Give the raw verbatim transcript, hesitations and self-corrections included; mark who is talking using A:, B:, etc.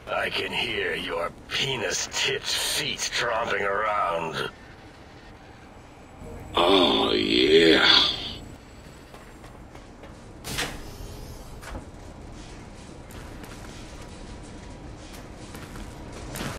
A: I can hear your penis-tipped feet tromping around.
B: Oh, yeah.